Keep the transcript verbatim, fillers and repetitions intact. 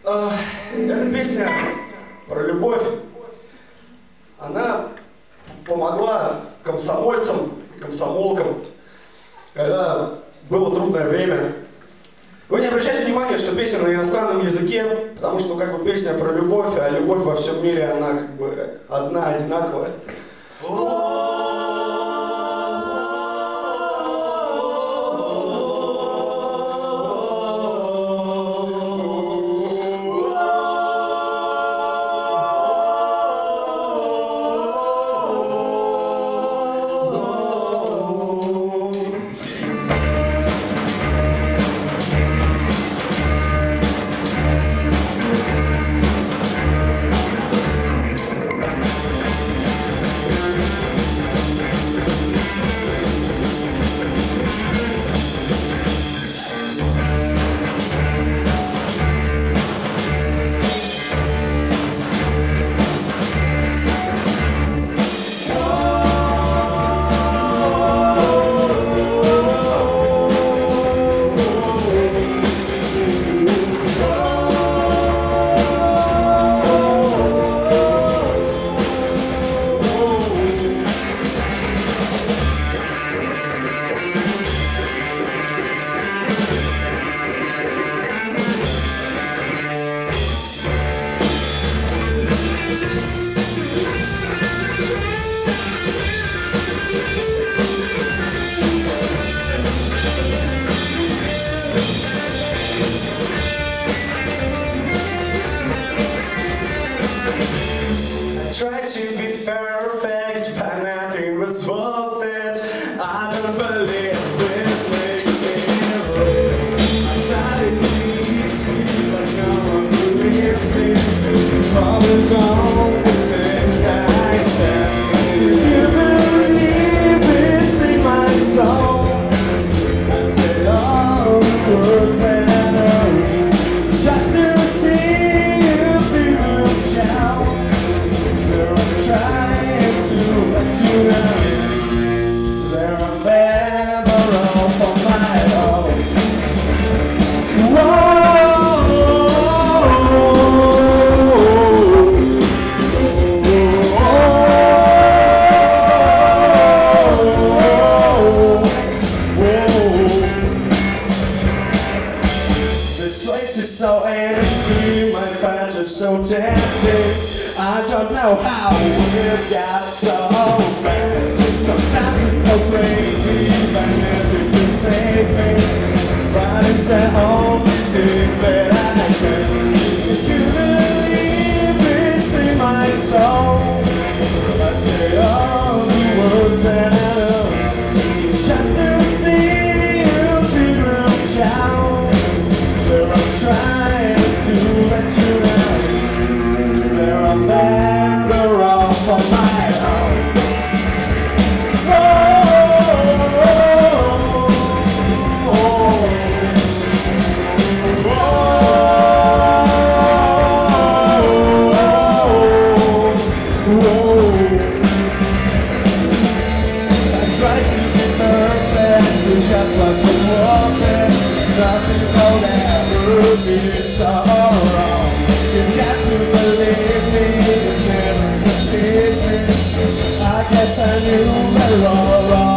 Э, эта песня про любовь, она помогла комсомольцам и комсомолкам, когда было трудное время. Вы не обращайте внимания, что песня на иностранном языке, потому что как бы песня про любовь, а любовь во всем мире, она как бы одна, одинаковая. Tried to be perfect, but nothing was worth it. I don't believe it makes me real. I thought it easy, but no one believes me. Problems all the things I said. You believe it's in my soul. I said all the words that I know, just to see if they will shout. Trying to let you know there are better off on my own. Whoa, this place is so empty, my fans are so tempting. I don't know how it got so bad. Sometimes it's so crazy, but nothing can save me. But it's the only thing that I can. If you believe it's in my soul, I say all the words that I know, just to see you people shout. Where I'm trying to let you know I'm better off on my own. Whoa, whoa, whoa, whoa. I try to be perfect, it just wasn't working. Nothing will ever be so wrong. It's got to believe me, it never could teach me. I guess I knew better all along.